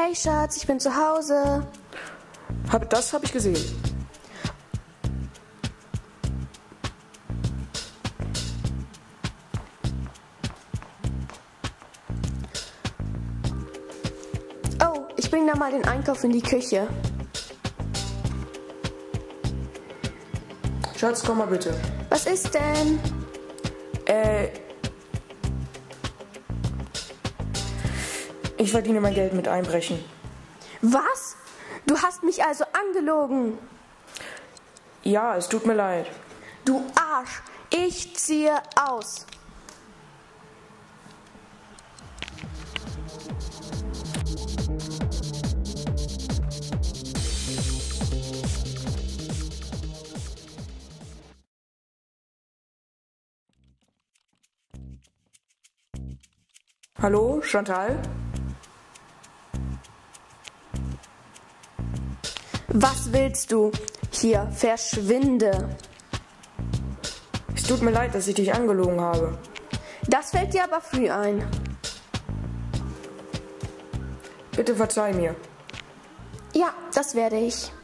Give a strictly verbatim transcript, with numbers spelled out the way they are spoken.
Hey Schatz, ich bin zu Hause. Hab, das habe ich gesehen. Oh, ich bring da mal den Einkauf in die Küche. Schatz, komm mal bitte. Was ist denn? Äh, ich verdiene mein Geld mit Einbrechen. Was? Du hast mich also angelogen. Ja, es tut mir leid. Du Arsch, ich ziehe aus. Hallo, Chantal? Was willst du? Hier, verschwinde. Es tut mir leid, dass ich dich angelogen habe. Das fällt dir aber früh ein. Bitte verzeih mir. Ja, das werde ich.